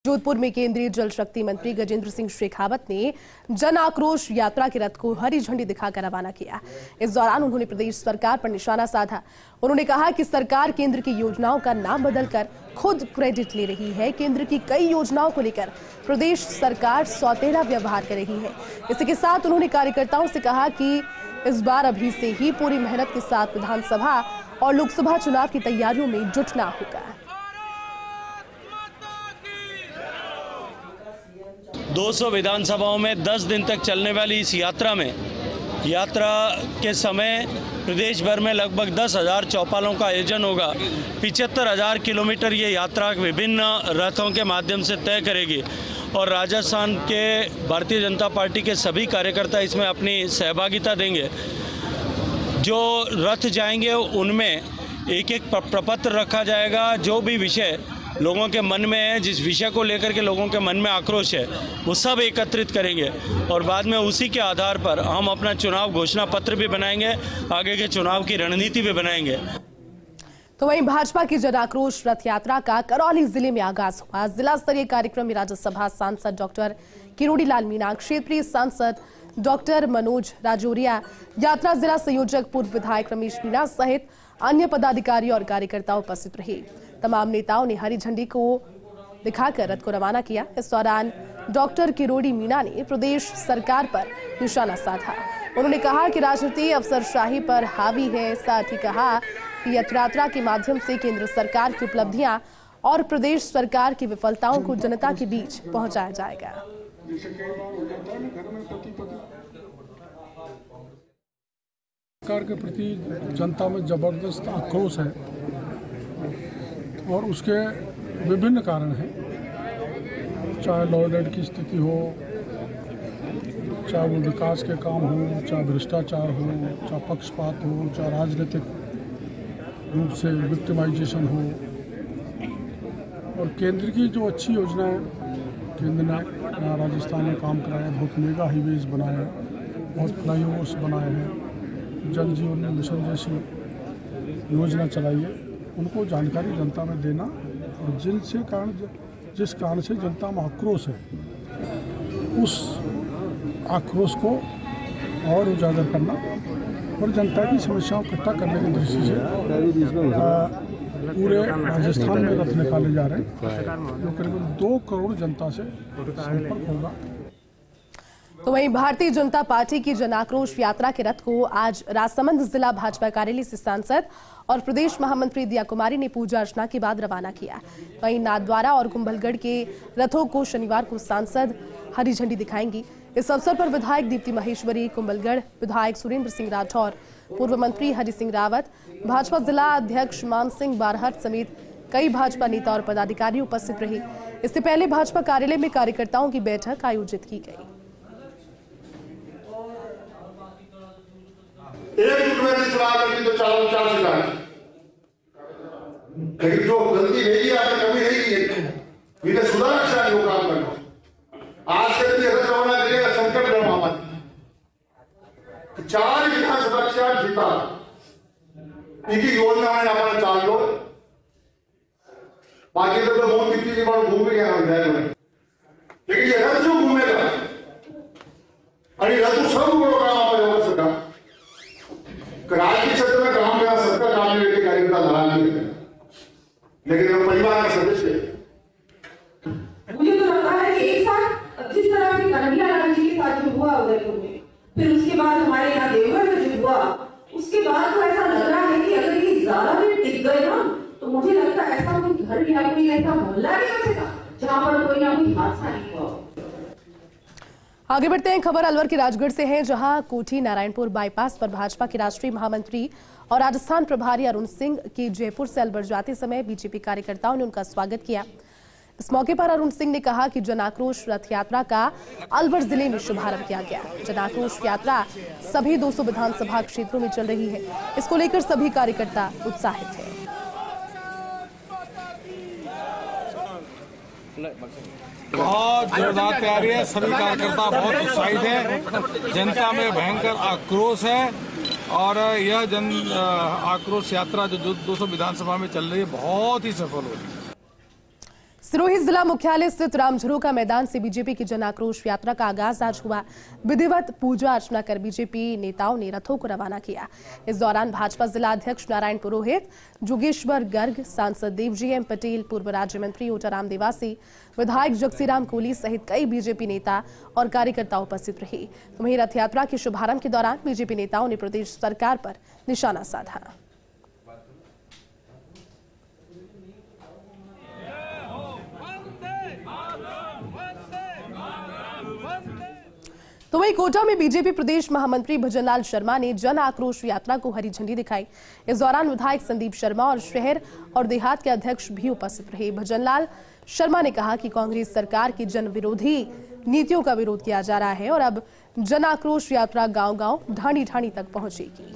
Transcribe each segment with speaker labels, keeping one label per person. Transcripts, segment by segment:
Speaker 1: जोधपुर में केंद्रीय जल शक्ति मंत्री गजेंद्र सिंह शेखावत ने जन आक्रोश यात्रा के रथ को हरी झंडी दिखाकर रवाना किया। इस दौरान उन्होंने प्रदेश सरकार पर निशाना साधा। उन्होंने कहा कि सरकार केंद्र की योजनाओं का नाम बदलकर खुद क्रेडिट ले रही है। केंद्र की कई योजनाओं को लेकर प्रदेश सरकार सौतेला व्यवहार कर रही है। इसी के साथ उन्होंने कार्यकर्ताओं से कहा कि इस बार अभी से ही पूरी मेहनत के साथ विधानसभा और लोकसभा चुनाव की तैयारियों में जुटना होगा।
Speaker 2: 200 विधानसभाओं में 10 दिन तक चलने वाली इस यात्रा के समय प्रदेश भर में लगभग 10,000 चौपालों का आयोजन होगा। 75,000 किलोमीटर ये यात्रा विभिन्न रथों के माध्यम से तय करेगी और राजस्थान के भारतीय जनता पार्टी के सभी कार्यकर्ता इसमें अपनी सहभागिता देंगे। जो रथ जाएंगे उनमें एक एक प्रपत्र रखा जाएगा। जो भी विषय लोगों के मन में है, जिस विषय को लेकर के लोगों के मन में आक्रोश है, वो सब एकत्रित करेंगे और बाद में उसी के आधार पर हम अपना चुनाव घोषणा पत्र भी बनाएंगे, आगे के चुनाव की रणनीति भी बनाएंगे।
Speaker 1: तो वहीं भाजपा की जन आक्रोश रथ यात्रा का करौली जिले में आगाज हुआ। जिला स्तरीय कार्यक्रम में राज्यसभा सांसद डॉक्टर किरोड़ी लाल मीणा, क्षेत्रीय सांसद डॉक्टर मनोज राजौरिया, यात्रा जिला संयोजक पूर्व विधायक रमेश मीणा सहित अन्य पदाधिकारी और कार्यकर्ता उपस्थित रहे। तमाम नेताओं ने हरी झंडी को दिखाकर रथ को रवाना किया। इस दौरान डॉक्टर किरोड़ी मीणा ने प्रदेश सरकार पर निशाना साधा। उन्होंने कहा कि राजनीति अफसरशाही पर हावी है। साथ ही कहा कि यात्रा के माध्यम से केंद्र सरकार की उपलब्धियां और प्रदेश सरकार की विफलताओं को जनता के बीच पहुंचाया जाएगा।
Speaker 3: सरकार के प्रति जनता में जबरदस्त आक्रोश है और उसके विभिन्न कारण हैं। चाहे लॉ एंड ऑर्डर की स्थिति हो, चाहे वो विकास के काम हो, चाहे भ्रष्टाचार हो, चाहे पक्षपात हो, चाहे राजनीतिक रूप से विक्टिमाइजेशन हो। और केंद्र की जो अच्छी योजनाएं केंद्र ने राजस्थान में काम कराया, बहुत मेगा हाईवेज बनाया, बहुत फ्लाईओवर्स बनाए हैं, जल जीवन मिशन जैसी योजना चलाई है, उनको जानकारी जनता में देना और जिस कारण से जनता में आक्रोश है, उस आक्रोश को और उजागर करना और जनता की समस्याओं को इकट्ठा करने की दृष्टि से पूरे राजस्थान में रथ निकाले जा रहे हैं, जो करीबन 2 करोड़ जनता से संपर्क होगा।
Speaker 1: तो वहीं भारतीय जनता पार्टी की जन आक्रोश यात्रा के रथ को आज राजसमंद जिला भाजपा कार्यालय से सांसद और प्रदेश महामंत्री दिया कुमारी ने पूजा अर्चना के बाद रवाना किया। वहीं नाथद्वारा और कुंभलगढ़ के रथों को शनिवार को सांसद हरी झंडी दिखाएंगी। इस अवसर पर विधायक दीप्ति महेश्वरी, कुंभलगढ़ विधायक सुरेंद्र सिंह राठौर, पूर्व मंत्री हरि सिंह रावत, भाजपा जिला अध्यक्ष मान सिंह बारहट समेत कई भाजपा नेता और पदाधिकारी उपस्थित रहे। इससे पहले भाजपा कार्यालय में कार्यकर्ताओं की बैठक आयोजित की गई।
Speaker 4: एक तो चार से लेकिन जो गलती नहीं है आपने कभी नहीं की है, सुधार जो काम करना। आज के दिन यह रवाना करेगा संकट महामारी, 4 विधानसभा क्षेत्र जीता, इनकी योजना में आपण चाललो, बाकी तो बहुत कितनी बार घूम गया है, लेकिन ये रथ जो घूमेगा और रथ सब बड़ो काम आप हो सका राज्य क्षेत्र में काम करना सबका काम लेके कार्यकर्ता लड़ा नहीं है, लेकिन हम परिवार का सदस्य।
Speaker 5: मुझे तो लगता है कि एक साथ जिस तरह की कन्हैया लाल जी के साथ जो हुआ उदयपुर में, फिर उसके बाद हमारे यहाँ देवघर में जो हुआ, उसके बाद तो ऐसा लग रहा है कि अगर ये ज्यादा दिन टिक गए ना, तो मुझे लगता है ऐसा कोई घर या कोई ऐसा मोहल्ला नहीं बचेगा जहाँ पर कोई ना कोई हादसा नहीं हुआ।
Speaker 1: आगे बढ़ते हैं। खबर अलवर के राजगढ़ से है, जहां कोठी नारायणपुर बाईपास पर भाजपा के राष्ट्रीय महामंत्री और राजस्थान प्रभारी अरुण सिंह के जयपुर से अलवर जाते समय बीजेपी कार्यकर्ताओं ने उनका स्वागत किया। इस मौके पर अरुण सिंह ने कहा कि जन आक्रोश रथ यात्रा का अलवर जिले में शुभारंभ किया गया। जन आक्रोश यात्रा सभी 200 विधानसभा क्षेत्रों में चल रही है। इसको लेकर सभी कार्यकर्ता उत्साहित है।
Speaker 6: बहुत जोरदार तैयारी है, सभी कार्यकर्ता बहुत उत्साहित है, जनता में भयंकर आक्रोश है और यह जन आक्रोश यात्रा जो 200 विधानसभा में चल रही है बहुत ही सफल होगी।
Speaker 1: सिरोही जिला मुख्यालय स्थित रामझरोका मैदान से बीजेपी की जन आक्रोश यात्रा का आगाज आज हुआ। विधिवत पूजा अर्चना कर बीजेपी नेताओं ने रथों को रवाना किया। इस दौरान भाजपा जिला अध्यक्ष नारायण पुरोहित, जोगेश्वर गर्ग, सांसद देवजी एम पटेल, पूर्व राज्य मंत्री ओटाराम देवासी, विधायक जगसीराम कोहली सहित कई बीजेपी नेता और कार्यकर्ता उपस्थित रहे। वहीं रथ यात्रा के शुभारंभ के दौरान बीजेपी नेताओं ने प्रदेश सरकार पर निशाना साधा। तो वहीं कोटा में बीजेपी प्रदेश महामंत्री भजनलाल शर्मा ने जन आक्रोश यात्रा को हरी झंडी दिखाई। इस दौरान विधायक संदीप शर्मा और शहर और देहात के अध्यक्ष भी उपस्थित रहे। भजनलाल शर्मा ने कहा कि कांग्रेस सरकार की जन विरोधी नीतियों का विरोध किया जा रहा है और अब जन आक्रोश यात्रा गांव-गांव, ढाणी-ढाणी तक पहुंचेगी।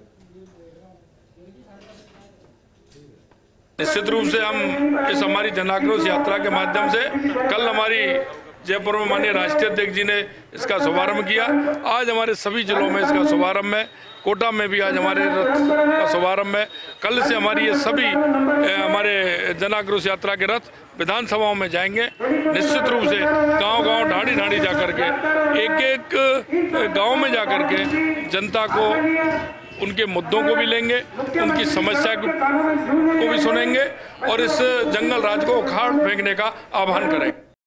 Speaker 7: निश्चित रूप से हम इस हमारी जन आक्रोश यात्रा के माध्यम से कल हमारी जयपुर में माननीय राष्ट्रीय अध्यक्ष जी ने इसका शुभारंभ किया। आज हमारे सभी जिलों में इसका शुभारंभ है। कोटा में भी आज हमारे रथ का शुभारंभ है। कल से हमारी ये सभी हमारे जन आक्रोश यात्रा के रथ विधानसभाओं में जाएंगे। निश्चित रूप से गांव-गांव, ढाणी-ढाणी जाकर के, एक-एक गांव में जाकर के जनता को उनके मुद्दों को भी लेंगे, उनकी समस्या को भी सुनेंगे और इस जंगल राज को उखाड़ फेंकने का आह्वान करेंगे।